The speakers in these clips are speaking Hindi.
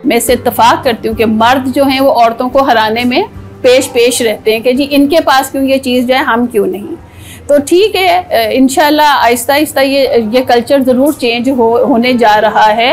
मैं इससे इत्तफाक करती हूँ कि मर्द जो हैं वो औरतों को हराने में पेश रहते हैं कि जी इनके पास क्यों ये चीज़ जाए, हम क्यों नहीं। तो ठीक है, इंशाल्लाह आहिस्ता आहिस्ता ये कल्चर ज़रूर चेंज होने जा रहा है।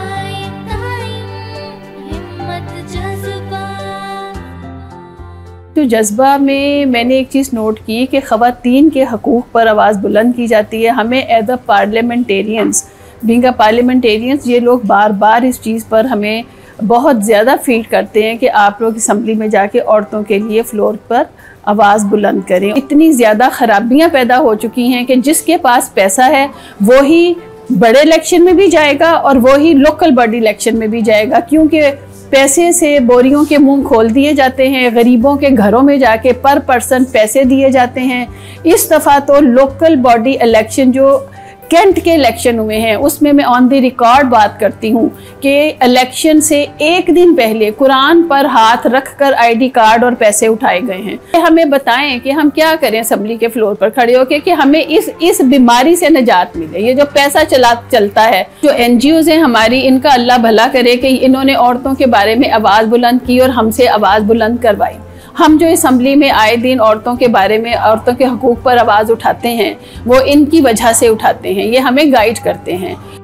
तो जज्बा में मैंने एक चीज़ नोट की कि ख़वातीन के हकूक़ पर आवाज़ बुलंद की जाती है। हमें as a parliamentarians, being a parliamentarians, ये लोग बार बार इस चीज़ पर हमें बहुत ज़्यादा फीड करते हैं कि आप लोग असम्बली में जाके औरतों के लिए फ्लोर पर आवाज़ बुलंद करें। इतनी ज़्यादा ख़राबियाँ पैदा हो चुकी हैं कि जिसके पास पैसा है वो ही बड़े इलेक्शन में भी जाएगा और वो ही लोकल बॉडी इलेक्शन में भी जाएगा, क्योंकि पैसे से बोरियों के मुंह खोल दिए जाते हैं। गरीबों के घरों में जाके पर पर्सन पैसे दिए जाते हैं। इस दफ़ा तो लोकल बॉडी इलेक्शन जो कैंट के इलेक्शन हुए हैं उसमें मैं ऑन द रिकॉर्ड बात करती हूँ कि इलेक्शन से एक दिन पहले कुरान पर हाथ रखकर आईडी कार्ड और पैसे उठाए गए हैं। हमें बताएं कि हम क्या करें असम्बली के फ्लोर पर खड़े होकर कि हमें इस बीमारी से निजात मिले। ये जो पैसा चलता है, जो NGOs हैं हमारी, इनका अल्लाह भला करे कि इन्होंने औरतों के बारे में आवाज़ बुलंद की और हमसे आवाज़ बुलंद करवाई। हम जो असम्बली में आए दिन औरतों के बारे में, औरतों के हकूक़ पर आवाज़ उठाते हैं, वो इनकी वजह से उठाते हैं। ये हमें गाइड करते हैं।